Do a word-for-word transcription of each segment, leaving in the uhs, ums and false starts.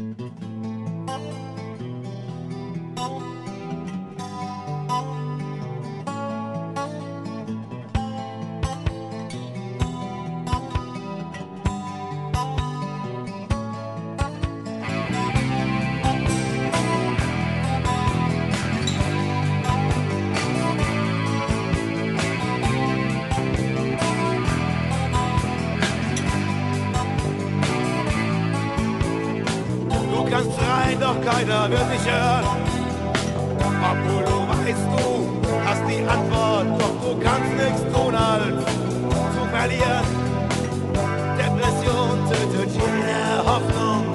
Du kannst schreien, doch keiner wird dich hören. Apollo, weißt du, hast die Antwort, doch du kannst nichts tun, halt zu verlieren. Depression tötet jede Hoffnung.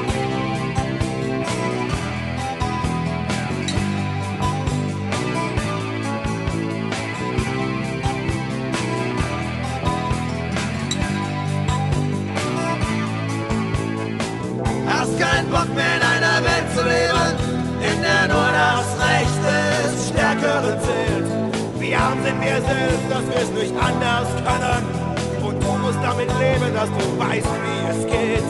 Hast keinen Bock mehr in einer Welt zu leben, in der nur das Recht des Stärkeren zählt. Wie arm sind wir selbst, dass wir es nicht anders können. Und du musst damit leben, dass du weißt, wie es geht.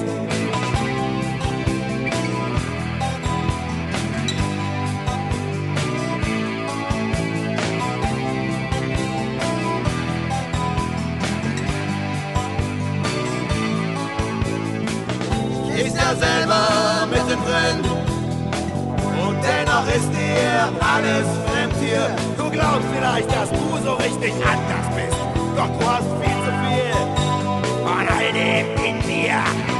Ist ja selber mittendrin Und dennoch ist dir alles fremd hier. Du glaubst vielleicht, dass du so richtig anders bist. Doch du hast viel zu viel von all dem in dir.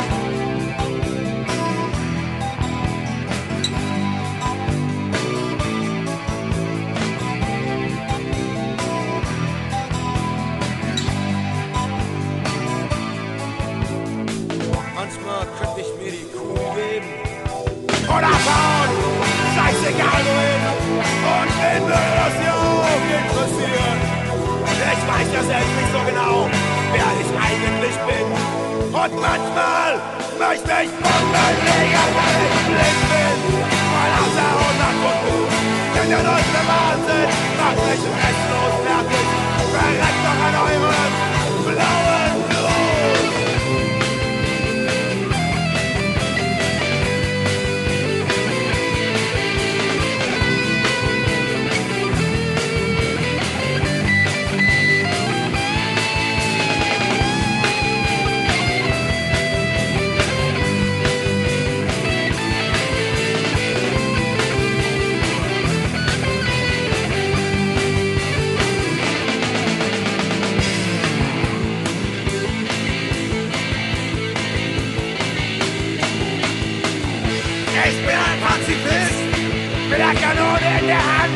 Manchmal könnte ich mir die Kuh geben oder fahren, scheißegal wohin. Und wen würde das ja auch interessieren? Ich weiß ja selbst nicht so genau, wer ich eigentlich bin. Und manchmal möchte ich unterlegen, weil ich blind bin. Voll außer hundert Prozent. Denn der deutsche Wahnsinn macht mich restlos fertig. Verreckt doch an euren blauen Blut. Ich bin ein Pazifist mit der Kanone in der Hand.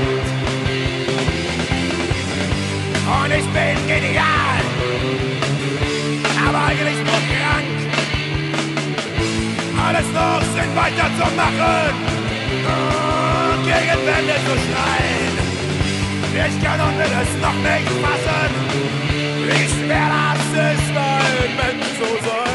Und ich bin genial, aber eigentlich nur krank. Alles noch sind weiter zu machen und gegen Wände zu schreien. Ich kann und will es noch nicht fassen, wie schwer das ist, ein Mensch zu sein.